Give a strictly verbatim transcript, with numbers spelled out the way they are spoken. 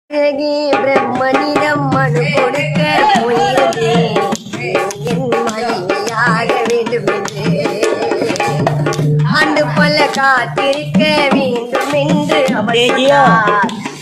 பிரம்மனிடம் மனு கொடுக்க போயிருந்தேன் என் மனைவியாக வேண்டும் என்று ஆண்டு பல காத்திருக்க வேண்டும் என்று அவர்